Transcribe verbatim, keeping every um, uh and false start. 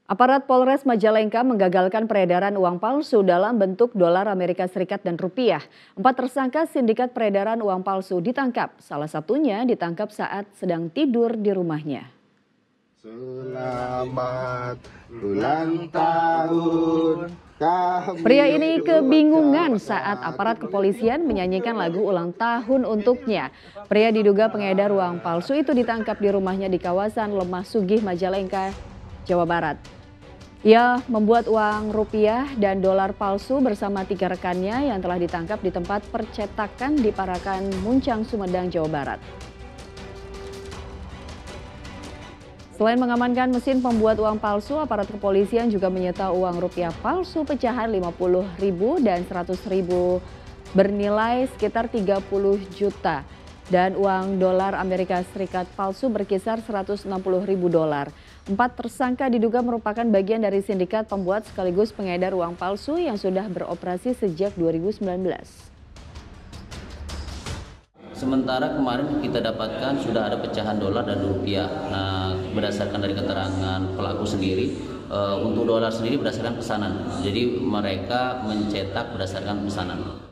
Aparat Polres Majalengka menggagalkan peredaran uang palsu dalam bentuk dolar Amerika Serikat dan rupiah. Empat tersangka sindikat peredaran uang palsu ditangkap. Salah satunya ditangkap saat sedang tidur di rumahnya. Selamat ulang tahun. Pria ini kebingungan saat aparat kepolisian menyanyikan lagu ulang tahun untuknya. Pria diduga pengedar uang palsu itu ditangkap di rumahnya di kawasan Lemah Sugih, Majalengka, Jawa Barat. Ia membuat uang rupiah dan dolar palsu bersama tiga rekannya yang telah ditangkap di tempat percetakan di Parakan, Muncang, Sumedang, Jawa Barat. Selain mengamankan mesin pembuat uang palsu, aparat kepolisian juga menyita uang rupiah palsu pecahan lima puluh ribu dan seratus ribu bernilai sekitar tiga puluh juta dan uang dolar Amerika Serikat palsu berkisar seratus enam puluh ribu dolar. Empat tersangka diduga merupakan bagian dari sindikat pembuat sekaligus pengedar uang palsu yang sudah beroperasi sejak dua ribu sembilan belas. Sementara kemarin kita dapatkan sudah ada pecahan dolar dan rupiah. Nah, berdasarkan dari keterangan pelaku sendiri, e, untuk dolar sendiri berdasarkan pesanan. Jadi mereka mencetak berdasarkan pesanan.